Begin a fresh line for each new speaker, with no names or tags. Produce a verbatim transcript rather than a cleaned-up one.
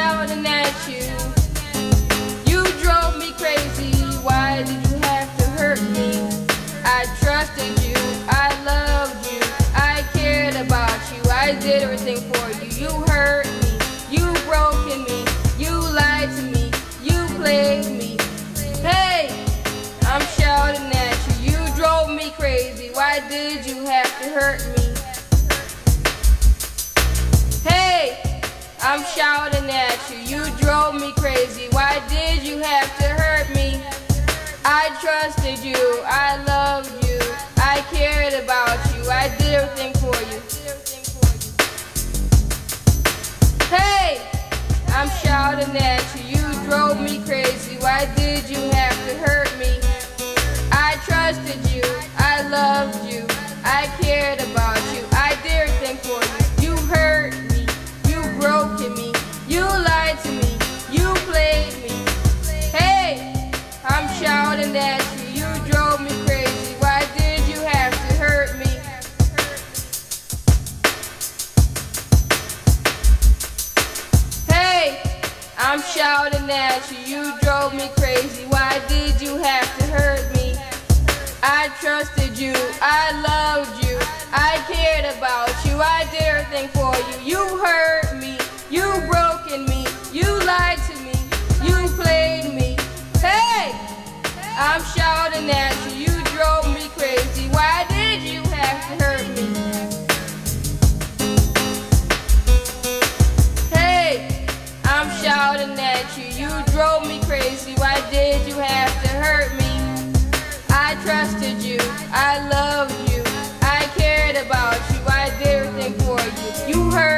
shouting at you. You drove me crazy. Why did you have to hurt me? I trusted you. I loved you. I cared about you. I did everything for you. You hurt me. You broken me. You lied to me. You played me. Hey, I'm shouting at you. You drove me crazy. Why did you have to hurt me? Hey, I'm shouting at you. You drove me crazy. Why did you have to hurt me? I trusted you. I loved you. I cared about you. I did everything for you. Hey, I'm shouting at you. You drove me crazy. Why did you have to hurt me? I trusted you. I loved you. I cared about you. I did everything for you. You hurt me. You broken me. You lied to me. You played me. Hey, I'm shouting at you. You drove me crazy. Why did you have to hurt me? Hey, I'm shouting at you. You drove me crazy. Why did you have to hurt me? I trusted you. I loved you. I cared about you. I did everything for you. You hurt me. You broken me. You lied to me. You played me. Hey, I'm shouting at you. You drove me crazy. Why did you have to hurt me? Hey, I'm shouting at you. You drove me crazy. Why did you have to hurt me? I trusted you. I loved you. I cared about you. I did everything for you. You hurt